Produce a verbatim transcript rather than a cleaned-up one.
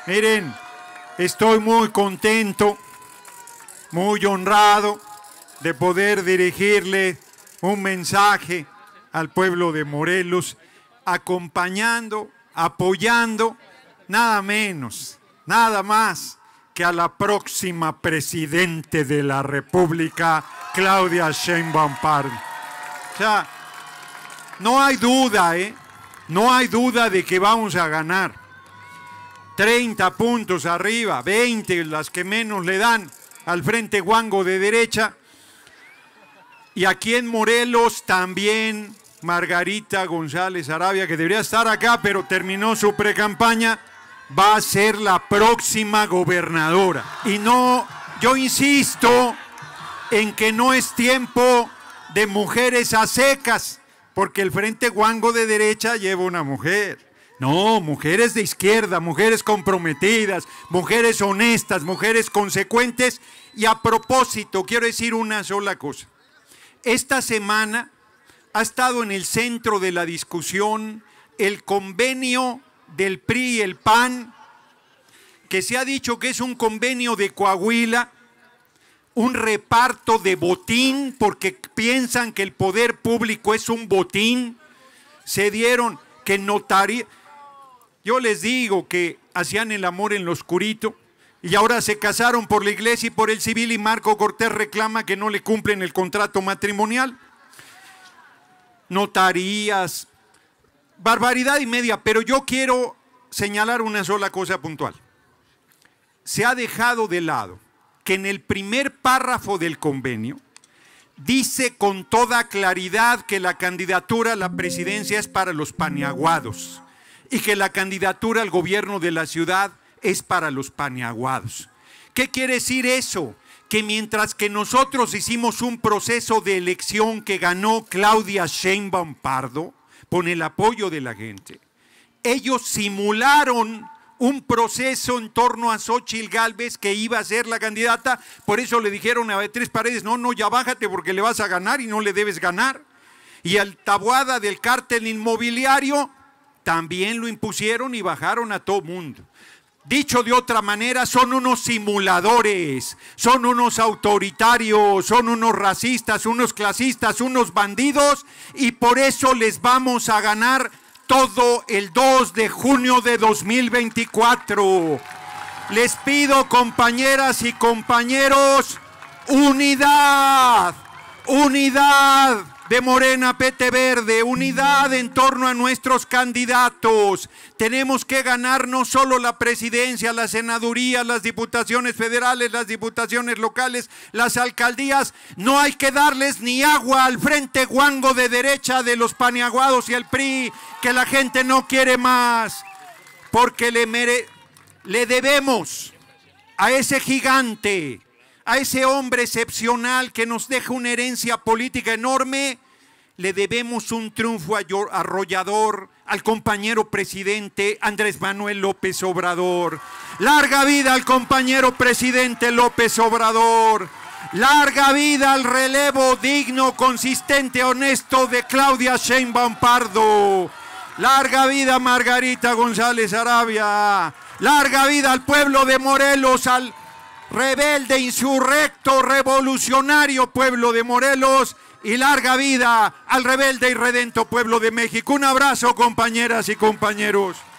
Miren, estoy muy contento, muy honrado de poder dirigirle un mensaje al pueblo de Morelos, acompañando, apoyando, nada menos, nada más que a la próxima presidente de la República, Claudia Sheinbaum Pardo. O sea, no hay duda, ¿eh? No hay duda de que vamos a ganar. treinta puntos arriba, veinte las que menos le dan al Frente Guango de derecha. Y aquí en Morelos también Margarita González Arabia, que debería estar acá, pero terminó su precampaña, va a ser la próxima gobernadora. Y no, yo insisto en que no es tiempo de mujeres a secas, porque el Frente Guango de derecha lleva una mujer. No, mujeres de izquierda, mujeres comprometidas, mujeres honestas, mujeres consecuentes. Y a propósito, quiero decir una sola cosa. Esta semana ha estado en el centro de la discusión el convenio del P R I y el P A N, que se ha dicho que es un convenio de Coahuila, un reparto de botín, porque piensan que el poder público es un botín. Se dieron que notaría. Yo les digo que hacían el amor en lo oscurito y ahora se casaron por la iglesia y por el civil, y Marco Cortés reclama que no le cumplen el contrato matrimonial. Notarías, barbaridad y media, pero yo quiero señalar una sola cosa puntual. Se ha dejado de lado que en el primer párrafo del convenio dice con toda claridad que la candidatura a la presidencia es para los paniaguados y que la candidatura al gobierno de la ciudad es para los paniaguados. ¿Qué quiere decir eso? Que mientras que nosotros hicimos un proceso de elección que ganó Claudia Sheinbaum Pardo con el apoyo de la gente, ellos simularon un proceso en torno a Xóchitl Gálvez, que iba a ser la candidata. Por eso le dijeron a Beatriz Paredes, no, no, ya bájate porque le vas a ganar y no le debes ganar. Y al Taboada del cártel inmobiliario también lo impusieron y bajaron a todo mundo. Dicho de otra manera, son unos simuladores, son unos autoritarios, son unos racistas, unos clasistas, unos bandidos, y por eso les vamos a ganar todo el dos de junio de dos mil veinticuatro. Les pido, compañeras y compañeros, unidad, unidad de Morena P T Verde, unidad en torno a nuestros candidatos. Tenemos que ganar no solo la presidencia, la senaduría, las diputaciones federales, las diputaciones locales, las alcaldías. No hay que darles ni agua al Frente Guango de derecha de los paniaguados y el P R I, que la gente no quiere más, porque le, mere le debemos a ese gigante, a ese hombre excepcional que nos deja una herencia política enorme, le debemos un triunfo arrollador al compañero presidente Andrés Manuel López Obrador. Larga vida al compañero presidente López Obrador. Larga vida al relevo digno, consistente, honesto de Claudia Sheinbaum Pardo. Larga vida Margarita González Arabia. Larga vida al pueblo de Morelos, al rebelde, insurrecto, revolucionario pueblo de Morelos, y larga vida al rebelde y redento pueblo de México. Un abrazo, compañeras y compañeros.